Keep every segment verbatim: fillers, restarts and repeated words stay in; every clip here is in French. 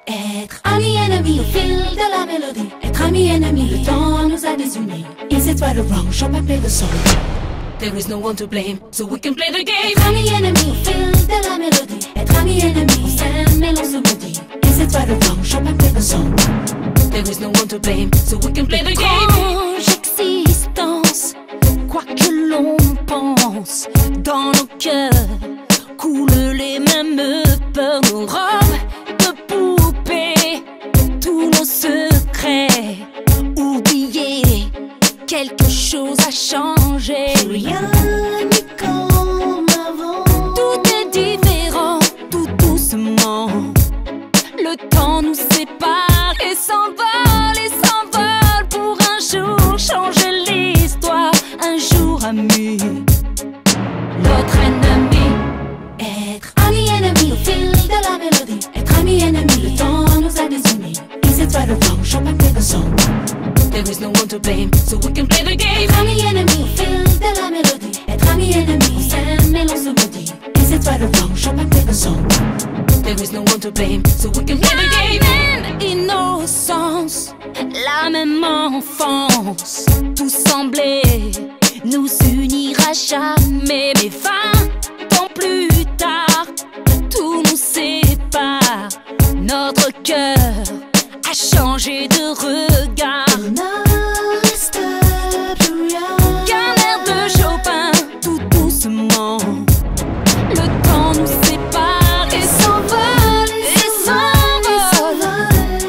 Être ami ennemi au fil de la mélodie. Être ami ennemi, le temps nous a désunis. Is it right or wrong? Should I play the song? There is no one to blame, so we can play the game. Être ami ennemi au fil de la mélodie. Être ami ennemi, on s'aime et l'on se maudit. Is it right or wrong? Should I play the song? There is no one to blame, so we can play the game. Étrange existence, quoi que l'on pense, dans nos cœurs coulent les mêmes peurs, nos robes de poupée, tous nos secrets oubliés. Quelque chose a changé. Rien n'est comme avant. Tout est différent, tout doucement. Le temps nous sépare et s'envole et s'envole pour un jour changer l'histoire. Un jour ami, l'autre ennemi. Être ami ennemi au fil de la mélodie. Être ami ennemi, le temps nous a désunis. Is it right or wrong? Should I play the song? There is no one to blame, so we can play the game. Être ami ennemi au fil de la mélodie. Être ami ennemi, on s'aime et l'on se maudit. Is it right or wrong? Should I play the song? There is no one to blame, so we can play the game. La même innocence, la même enfance, tout semblait nous unir à jamais. Mais vingt ans plus tard, tout nous sépare. Notre cœur a changé de regard. Il ne reste plus rien qu'un air de Chopin, tout doucement. Le temps nous sépare et s'envole, et s'envole.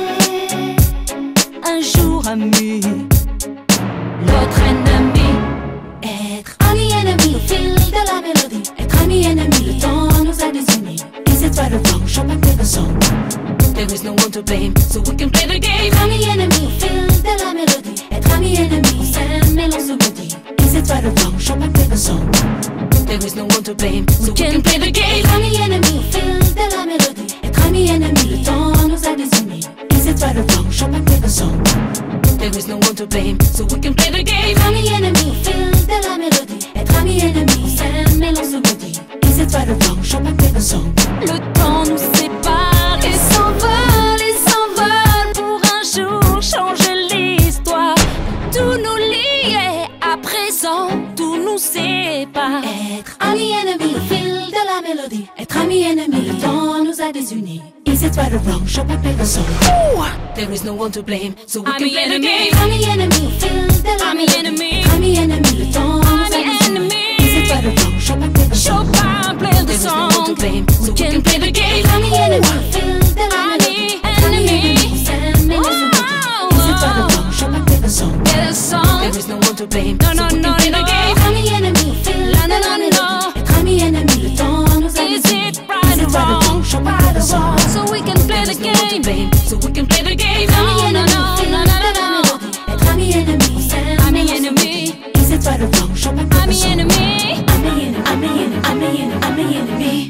Un jour ami, l'autre ennemi. Être ami ennemi au fil de la mélodie. Être ami ennemi, le temps nous a désunis. Is it right or wrong? Should I play the song? There is no one to blame, so we can play the game. Être ami ennemi au fil de la mélodie. Être ami ennemi, on s'aime et l'on se maudit. Is it right or wrong? Should I play the song? There is no one to blame, so we can play the game. Être ami ennemi au fil de la mélodie. Être ami ennemi, le temps nous a désunis. Is it right or wrong? Should I play the song? There is no one to blame, so we can play the game. Être ami ennemi au fil de la mélodie. Être ami ennemi, on s'aime et l'on se maudit. Is it right or wrong? Should I play the song? Le temps nous sépare et s'envole et s'envole pour un jour changer l'histoire. Tout nous lie à présent, tout nous sépare. Être ami ennemi au fil de la mélodie. Être ami ennemi, le temps nous a désunis. Is it right or wrong? Should I play the song? Ooh, there is no one to blame, so we can play the game. Ami ennemi au fil de la Ami mélodie. ennemi, Ami ennemi, le temps nous a ami désunis. ennemi. Is it right or wrong? Should I play the song? Chopin play the There is no one to song, We blame, so we can play the game. Ami ennemi au fil de la mélodie. Ami ennemi. on s'aime et l'on se maudit. Is it right or wrong? Should I play the song? Play the song. There is no one to blame, No, so no, we can no, play the no. game. Ami ennemi au fil La, de la, la la, mélodie. no. Être ami ennemi, le temps nous a Is désunis. it right or wrong? Should I play the song? So we can play the game. So we can play the game. Ami No, no, ennemi no, au fil no, de no, la no, no. mélodie. Être ami ennemi, on s'aime Ami et l'on se ennemi. maudit. Is it right or wrong? Should I play the Ami song? ennemi. Ami ennemi, ami ennemi, ami ennemi, ami ennemi.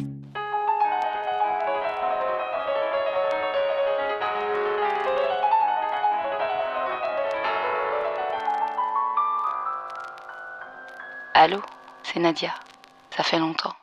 Allô, c'est Nadia. Ça fait longtemps.